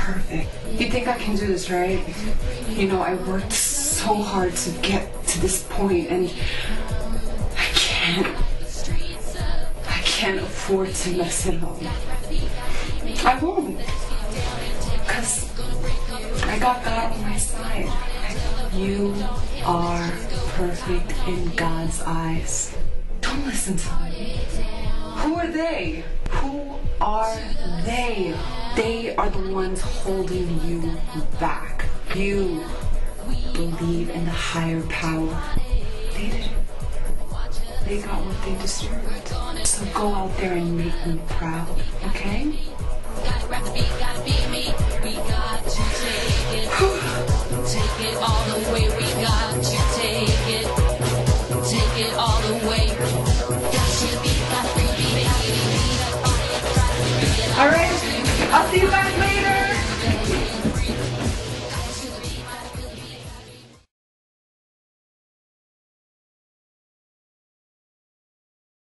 perfect. You think I can do this, right? You know, I worked so hard to get to this point, and I can't afford to mess it up. I won't. Because I got God on my side. You are perfect in God's eyes. Don't listen to them. Who are they? Who are they? They are the ones holding you back. You believe in the higher power. They didn't. They got what they deserved. So go out there and make them proud, okay?